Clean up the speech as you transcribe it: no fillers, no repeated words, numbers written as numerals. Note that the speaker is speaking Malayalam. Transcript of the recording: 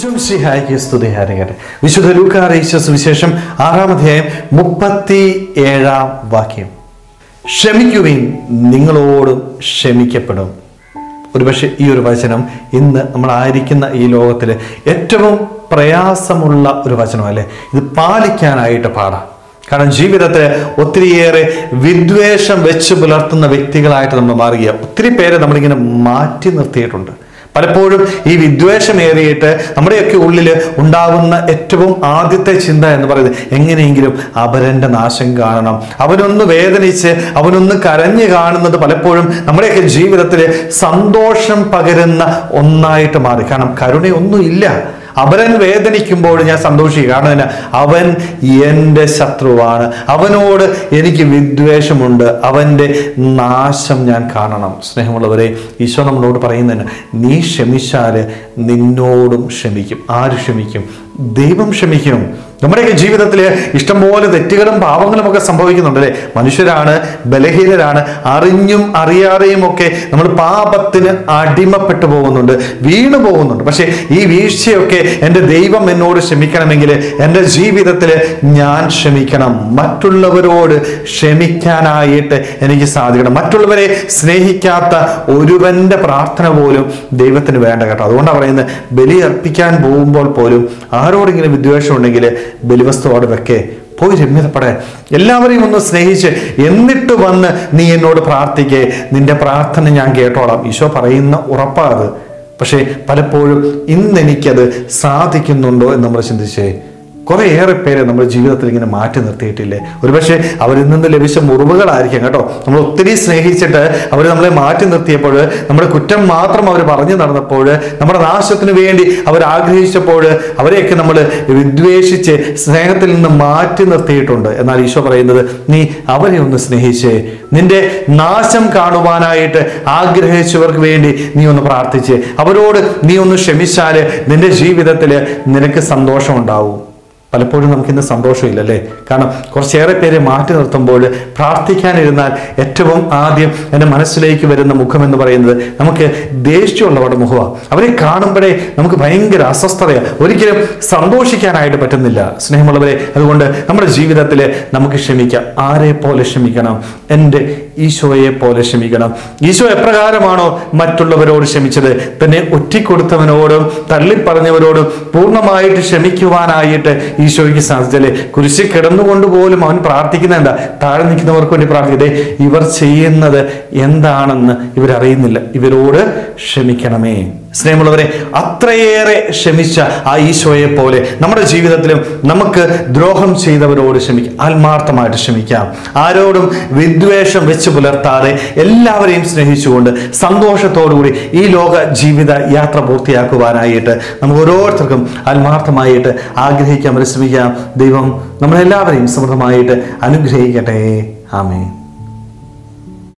ഈശോമിശിഹായ്ക്ക് സ്തുതിയായിരിക്കട്ടെ. വിശുദ്ധ ലൂക്കാ അറിയിച്ച സുവിശേഷം 6-ാം അധ്യായം 37-ാം വാക്യം. ക്ഷമിക്കുവിൻ, നിങ്ങളോടും ക്ഷമിക്കപ്പെടും. ഒരുപക്ഷെ ഈ ഒരു വചനം ഇന്ന് നമ്മളായിരിക്കുന്ന ഈ ലോകത്തിൽ ഏറ്റവും പ്രയാസമുള്ള ഒരു വചനമല്ലേ? ഇത് പാലിക്കാനായിട്ട് പാടാം. കാരണം ജീവിതത്തിൽ ഒത്തിരിയേറെ വിദ്വേഷം വെച്ച് പുലർത്തുന്ന വ്യക്തികളായിട്ട് നമ്മൾ മാറുക. ഒത്തിരി പേരെ നമ്മളിങ്ങനെ മാറ്റി നിർത്തിയിട്ടുണ്ട്. പലപ്പോഴും ഈ വിദ്വേഷമേറിയിട്ട് നമ്മുടെയൊക്കെ ഉള്ളിൽ ഉണ്ടാകുന്ന ഏറ്റവും ആദ്യത്തെ ചിന്ത എന്ന് പറയുന്നത് എങ്ങനെയെങ്കിലും അപരന്റെ നാശം കാണണം, അവനൊന്ന് വേദനിച്ച് അവനൊന്ന് കരഞ്ഞു കാണുന്നത് പലപ്പോഴും നമ്മുടെയൊക്കെ ജീവിതത്തിൽ സന്തോഷം പകരുന്ന ഒന്നായിട്ട് മാറി. കാരണം കരുണയൊന്നും ഇല്ല. അവൻ വേദനിക്കുമ്പോൾ ഞാൻ സന്തോഷിക്കുക. കാരണം എന്നാ? അവൻ എൻ്റെ ശത്രുവാണ്, അവനോട് എനിക്ക് വിദ്വേഷമുണ്ട്, അവൻ്റെ നാശം ഞാൻ കാണണം. സ്നേഹമുള്ളവരെ, ഈശോ നമ്മളോട് പറയുന്നതിന് നീ ക്ഷമിച്ചാൽ നിന്നോടും ക്ഷമിക്കും. ആര് ക്ഷമിക്കും? ദൈവം ക്ഷമിക്കും. നമ്മുടെയൊക്കെ ജീവിതത്തിൽ ഇഷ്ടംപോലെ തെറ്റുകളും പാവങ്ങളും ഒക്കെ സംഭവിക്കുന്നുണ്ട് അല്ലേ? മനുഷ്യരാണ്, ബലഹീനരാണ്, അറിഞ്ഞും അറിയാതെയും ഒക്കെ നമ്മൾ പാപത്തിന് അടിമപ്പെട്ടു പോകുന്നുണ്ട്, വീണു പോകുന്നുണ്ട്. പക്ഷെ ഈ വീഴ്ചയൊക്കെ എൻ്റെ ദൈവം എന്നോട് ക്ഷമിക്കണമെങ്കിൽ എൻ്റെ ജീവിതത്തിൽ ഞാൻ ക്ഷമിക്കണം. മറ്റുള്ളവരോട് ക്ഷമിക്കാനായിട്ട് എനിക്ക് സാധിക്കണം. മറ്റുള്ളവരെ സ്നേഹിക്കാത്ത ഒരുവന്റെ പ്രാർത്ഥന പോലും ദൈവത്തിന് വേണ്ട കേട്ടോ. അതുകൊണ്ടാണ് പറയുന്നത്, ബലി അർപ്പിക്കാൻ പോകുമ്പോൾ പോലും ആരോടെങ്കിലും വിദ്വേഷം ഉണ്ടെങ്കിൽ ബലിവസ്തുവോട് വെക്കേ, പോയി രമ്യതപ്പെടാൻ, എല്ലാവരെയും ഒന്ന് സ്നേഹിച്ച് എന്നിട്ട് വന്ന് നീ എന്നോട് പ്രാർത്ഥിക്കേ, നിന്റെ പ്രാർത്ഥന ഞാൻ കേട്ടോളാം. ഈശോ പറയുന്ന ഉറപ്പാത്. പക്ഷേ പലപ്പോഴും ഇന്നെനിക്കത് സാധിക്കുന്നുണ്ടോ എന്ന് നമ്മൾ ചിന്തിച്ചേ. കുറേയേറെ പേരെ നമ്മുടെ ജീവിതത്തിൽ ഇങ്ങനെ മാറ്റി നിർത്തിയിട്ടില്ലേ? ഒരുപക്ഷെ അവരിൽ നിന്ന് ലഭിച്ച മുറിവുകളായിരിക്കും കേട്ടോ. നമ്മൾ ഒത്തിരി സ്നേഹിച്ചിട്ട് അവർ നമ്മളെ മാറ്റി നിർത്തിയപ്പോൾ, നമ്മുടെ കുറ്റം മാത്രം അവർ പറഞ്ഞു നടന്നപ്പോൾ, നമ്മുടെ നാശത്തിന് വേണ്ടി അവർ ആഗ്രഹിച്ചപ്പോൾ അവരെയൊക്കെ നമ്മൾ വിദ്വേഷിച്ച് സ്നേഹത്തിൽ നിന്ന് മാറ്റി നിർത്തിയിട്ടുണ്ട്. എന്നാൽ ഈശോ പറയുന്നത്, നീ അവരെ ഒന്ന് സ്നേഹിച്ചേ, നിന്റെ നാശം കാണുവാനായിട്ട് ആഗ്രഹിച്ചവർക്ക് വേണ്ടി നീ ഒന്ന് പ്രാർത്ഥിച്ച് അവരോട് നീ ഒന്ന് ക്ഷമിച്ചാൽ നിന്റെ ജീവിതത്തിൽ നിനക്ക് സന്തോഷം ഉണ്ടാവും. പലപ്പോഴും നമുക്കിന്ന് സന്തോഷമില്ലല്ലേ? കാരണം കുറച്ചേറെ പേരെ മാറ്റി നിർത്തുമ്പോൾ പ്രാർത്ഥിക്കാനിരുന്നാൽ ഏറ്റവും ആദ്യം എൻ്റെ മനസ്സിലേക്ക് വരുന്ന മുഖം എന്ന് പറയുന്നത് നമുക്ക് ദേഷ്യമുള്ളവരുടെ മുഖമാണ്. അവരെ കാണുമ്പോഴേ നമുക്ക് ഭയങ്കര അസ്വസ്ഥതയാണ്, ഒരിക്കലും സന്തോഷിക്കാനായിട്ട് പറ്റുന്നില്ല. സ്നേഹമുള്ളവരെ, അതുകൊണ്ട് നമ്മുടെ ജീവിതത്തിൽ നമുക്ക് ക്ഷമിക്കാം. ആരെ പോലെ ക്ഷമിക്കണം? എൻ്റെ ഈശോയെ പോലെ ക്ഷമിക്കണം. ഈശോ എപ്രകാരമാണോ മറ്റുള്ളവരോട് ക്ഷമിച്ചത്, തന്നെ ഒറ്റിക്കൊടുത്തവനോടും തള്ളിപ്പറഞ്ഞവരോടും പൂർണ്ണമായിട്ട് ക്ഷമിക്കുവാനായിട്ട് ഈശോയ്ക്ക് സാധിച്ചല്ലേ? കുരിശിൽ കിടന്നുകൊണ്ട് പോലും അവൻ പ്രാർത്ഥിക്കുന്ന എന്താ? താഴെ നിൽക്കുന്നവർക്ക് വേണ്ടി പ്രാർത്ഥിക്കട്ടെ, ഇവർ ചെയ്യുന്നത് എന്താണെന്ന് ഇവരറിയുന്നില്ല, ഇവരോട് ക്ഷമിക്കണമേ. സ്നേഹമുള്ളവരെ, അത്രയേറെ ക്ഷമിച്ച ആ ഈശോയെ പോലെ നമ്മുടെ ജീവിതത്തിലും നമുക്ക് ദ്രോഹം ചെയ്തവരോട് ക്ഷമിക്കാം, ആത്മാർത്ഥമായിട്ട് ക്ഷമിക്കാം. ആരോടും വിദ്വേഷം വെച്ച് പുലർത്താതെ എല്ലാവരെയും സ്നേഹിച്ചുകൊണ്ട് സന്തോഷത്തോടുകൂടി ഈ ലോക ജീവിത യാത്ര പൂർത്തിയാക്കുവാനായിട്ട് നമുക്ക് ഓരോരുത്തർക്കും ആത്മാർത്ഥമായിട്ട് ആഗ്രഹിക്കാൻ പരിശ്രമിക്കാം. ദൈവം നമ്മളെല്ലാവരെയും സമൃദ്ധമായിട്ട് അനുഗ്രഹിക്കട്ടെ. ആമേൻ.